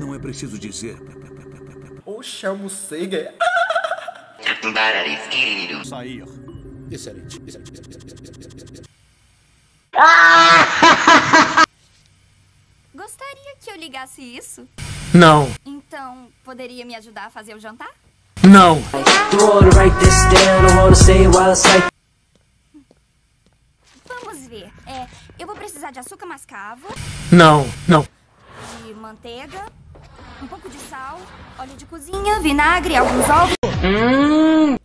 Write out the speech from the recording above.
Não é preciso dizer. Oxe, a morcega. Sair. Excelente. Gostaria que eu ligasse isso? Não. Então, poderia me ajudar a fazer o jantar? Não. Vamos ver. Eu vou precisar de açúcar mascavo, Não. Não. de manteiga, um pouco de sal, óleo de cozinha, vinagre, alguns ovos.